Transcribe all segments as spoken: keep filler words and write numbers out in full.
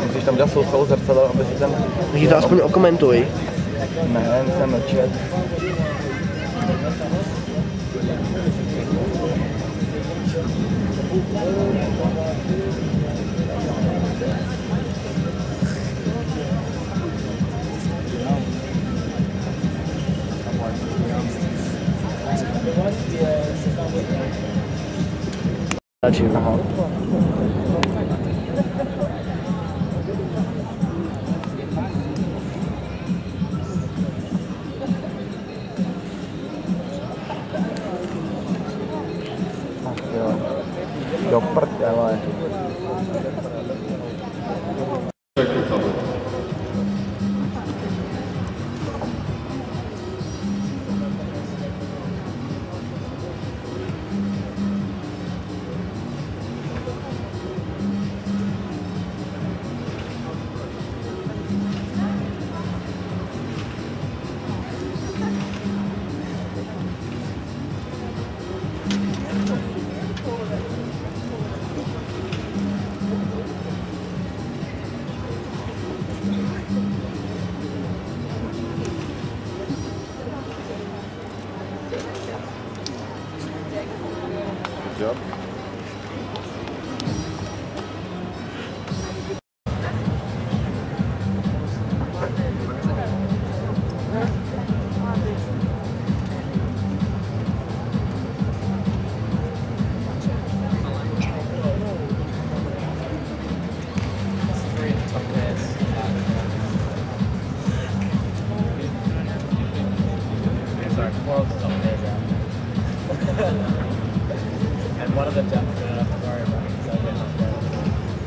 musíš tam dělat soustavu zrcadel, aby si ten... Takže to aspoň okomentuj. Ne, musím mlčet. Aha. Jo. Do prdele. Job. And one of them definitely didn't have to worry about it, so I didn't have to worry about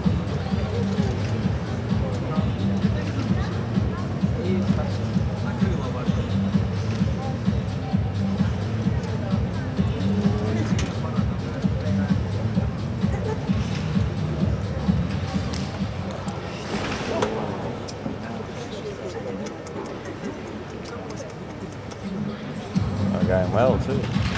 I'm going well too.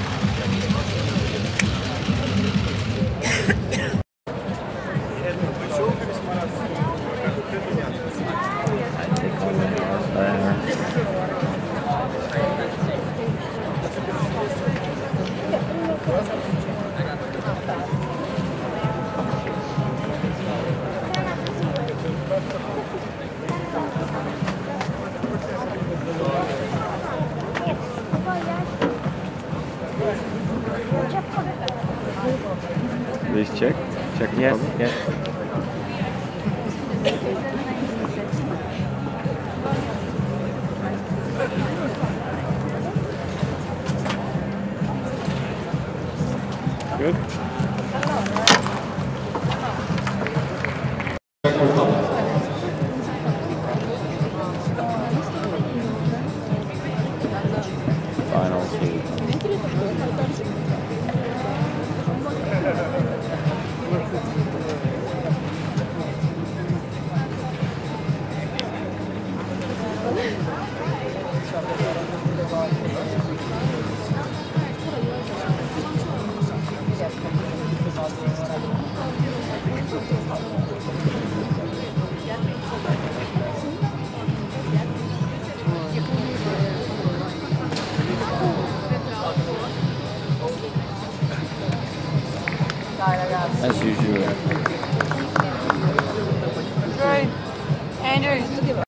Please check. Check. Yes, yes. Good. Final two. As usual. Andrew.